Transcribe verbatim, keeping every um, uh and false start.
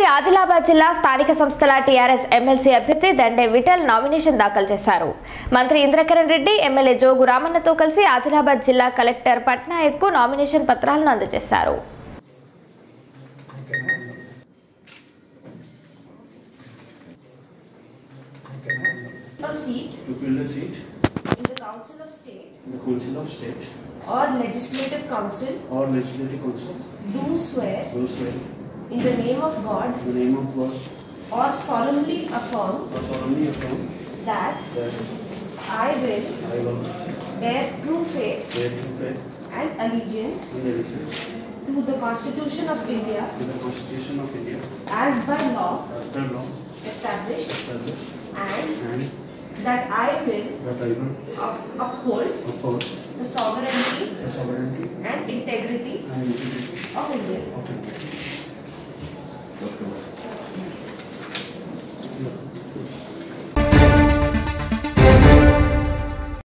ఆదిలాబాద్ జిల్లా స్థానిక సంస్థల టీఆర్ఎస్ ఎమ్మెల్సీ అభ్యర్థి దండే విఠల్ నామినేషన్ దాఖలు చేశారు. మంత్రి ఇంద్రకరణ్ రెడ్డి ఎమ్మెల్యే జోగు రామన్నతో కలిసి ఆదిలాబాద్ జిల్లా కలెక్టర్ పట్నాయక్కు నామినేషన్ పత్రాలను అందజేశారు. A seat to fill a seat in the Council of State in the Council of State or Legislative Council or Legislative Council, do swear do swear in the name of God in the name of God or solemnly affirm or solemnly affirm that that I will I will bear true faith bear true faith and allegiance and allegiance to the Constitution of India to the Constitution of India as by law as per law established, established, and and that I will that I will up- uphold uphold the sovereignty the sovereignty and integrity and integrity of India. of India.